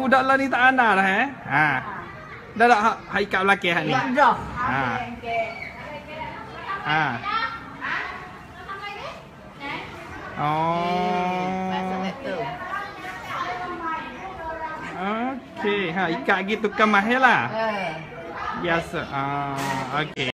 budak lah ni tak ana dah dah dah hai kat belakang ni dah oh okey ikat gitu kan mahal lah biasa okey